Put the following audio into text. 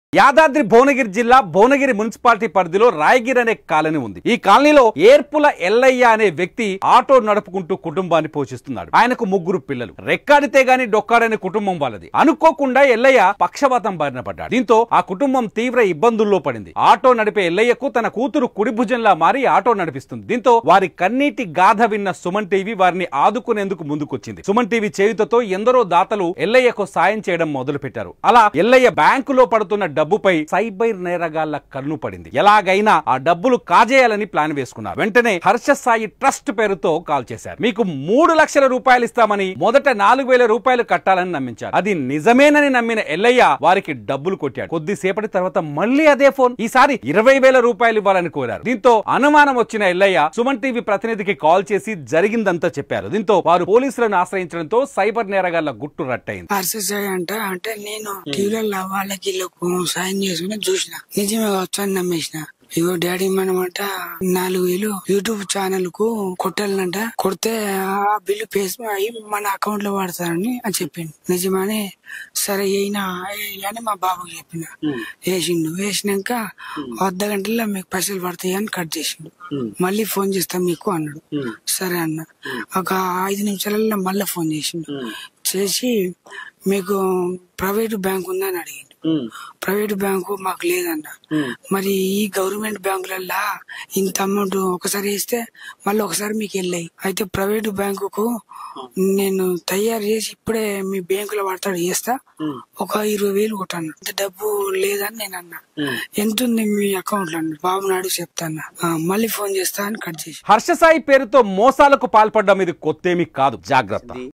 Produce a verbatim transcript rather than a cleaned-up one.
యాదాద్రి భువనగిరి జిల్లా భువనగిరి మున్సిపాలిటీ పరిధిలో రాయగిరి అనే కాలనీ ఉంది. ఈ కాలనీలో ఏర్పుల ఎల్లయ్య అనే వ్యక్తి ఆటో నడుపుకుంటూ కుటుంబాన్ని పోషిస్తున్నాడు. ఆయనకు ముగ్గురు పిల్లలు. రెక్కాడితే గాని డొక్కాడనే కుటుంబం వాళ్ళది. అనుకోకుండా ఎల్లయ్య పక్షవాతం బారిన పడ్డాడు. దీంతో ఆ కుటుంబం తీవ్ర ఇబ్బందుల్లో పడింది. ఆటో నడిపే ఎల్లయ్యకు తన కూతురు కుడి భుజంలా మారి ఆటో నడిపిస్తుంది. దీంతో వారి కన్నీటి గాథ విన్న సుమన్ టీవీ వారిని ఆదుకునేందుకు ముందుకొచ్చింది. సుమన్ టీవీ చేయుతతో ఎందరో దాతలు ఎల్లయ్యకు సాయం చేయడం మొదలు పెట్టారు. అలా ఎల్లయ్య బ్యాంకులో పడుతున్న డబ్బుపై సైబర్ నేరగాళ్ల కన్ను పడింది. ఎలాగైనా ఆ డబ్బులు కాజేయాలని ప్లాన్ వేసుకున్నారు. వెంటనే హర్ష సాయి ట్రస్ట్ పేరుతో కాల్ చేశారు. మీకు మూడు లక్షల రూపాయలు ఇస్తామని మొదట నాలుగు వేల రూపాయలు కట్టాలని నమ్మించారు. అది నిజమేనని నమ్మిన ఎల్లయ్య వారికి డబ్బులు కొట్టాడు. కొద్దిసేపటి తర్వాత మళ్లీ అదే ఫోన్. ఈసారి ఇరవై వేల రూపాయలు ఇవ్వాలని కోరారు. దీంతో అనుమానం వచ్చిన ఎల్లయ్య సుమన్ టీవీ ప్రతినిధికి కాల్ చేసి జరిగిందంతా చెప్పారు. దీంతో వారు పోలీసులను ఆశ్రయించడంతో సైబర్ నేరగాళ్ల గుట్టు రట్టయింది. అంటే నేను టీవీలో వాళ్ళకి సాయం చేసుకుని చూసిన నిజమే కావచ్చు అని నమ్మేసిన. ఇగో డాడీ మనమాట నాలుగు వేలు యూట్యూబ్ ఛానల్ కు కొట్టాలంట. కొడితే ఆ బిల్లు పేస్ అయ్యి మన అకౌంట్ లో వాడతారని అని చెప్పిండు. నిజమని సరే అయినా అని మా బాబుకి చెప్పిన. వేసిండు. వేసినాక అర్ధ గంటల్లో మీకు పైసలు పడతాయి అని కట్ చేసిండు. మళ్ళీ ఫోన్ చేస్తాం మీకు అన్నాడు. సరే అన్న. ఒక ఐదు నిమిషాలలో మళ్ళీ ఫోన్ చేసిండు. చేసి మీకు ప్రైవేట్ బ్యాంక్ ఉందని అడిగిండు. ప్రైవేట్ బ్యాంకు మాకు లేదన్న. మరి ఈ గవర్నమెంట్ బ్యాంకులల్లా ఇంత అమౌంట్ ఒకసారి వేస్తే మళ్ళీ ఒకసారి మీకు వెళ్ళాయి. అయితే ప్రైవేట్ బ్యాంకుకు నేను తయారు చేసి ఇప్పుడే మీ బ్యాంకులో పడతాడు చేస్తా, ఒక ఇరవై వేలు కొట్టాను. ఇంత డబ్బు లేదని నేను అన్నా. ఎంత ఉంది మీ అకౌంట్ లో అన్న. బాబు నాడు చెప్తాను మళ్ళీ ఫోన్ చేస్తా అని కట్ చేసి. హర్ష సాయి పేరుతో మోసాలకు పాల్పడడం ఇది కొత్తేమీ కాదు. జాగ్రత్త.